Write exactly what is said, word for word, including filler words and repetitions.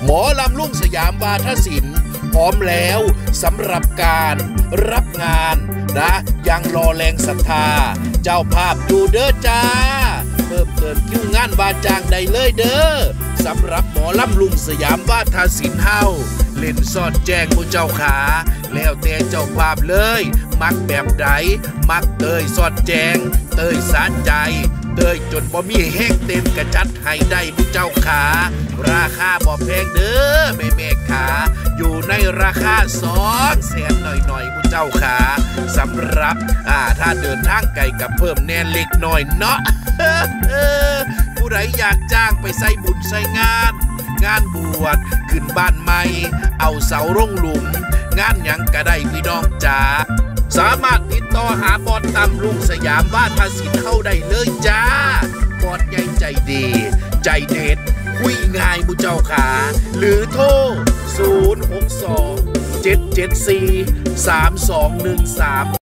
มอลำลุงสยามวาทศิลป์พร้อมแล้วสำหรับการรับงานนะยังรอแรงศรัทธาเจ้าภาพอยู่เด้อจ้าเพิ่มเติมคิวงานบาจ้างได้เลยเด้อสำหรับหมอลำลุงสยามวาทศิลป์เฮาเล่นสอดแจ้งผู้เจ้าขาแล้วแต่เจ้าภาพเลยมักแบบใดมักเตยสอดแจงเตยสารใจเตยจนบ่มีแห้งเต็มกระจัดให้ได้ผู้เจ้าขาราคาบ่แพงเด้อแม่แม่ขาอยู่ในราคาสองแสนหน่อยๆผู้เจ้าขาสำหรับอ่าถ้าเดินทางไกลกับเพิ่มแน่เล็กน้อยเนาะ ผู้ใดอยากจ้างไปใส่บุญใส่งานงานบวชขึ้นบ้านใหม่เอาเสาร่งหลุมงานหยังก็ได้พี่น้องจ๋าสามารถติดต่อหาบอสตำลุงสยามวาทศิลป์เข้าได้เลยจ้าบอสใหญ่ใจดีใจเด็ดคุยง่ายมุเจ้าขาหรือโทรศูนย์ หก สอง เจ็ด เจ็ด สี่ สาม สอง หนึ่ง สาม